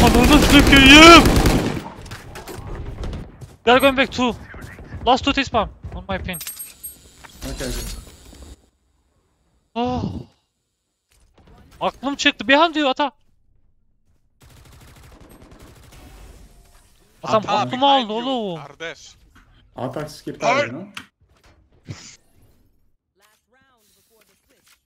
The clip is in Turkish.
Ananı sıkıyım. They're going back two. Last two T-spawn on my pin. Okay. Oh. Aklım çıktı. Behind diyor ata. Adam Ata, aklımı behind aldı you, oğlum. Kardeş. Atak skip there, you know?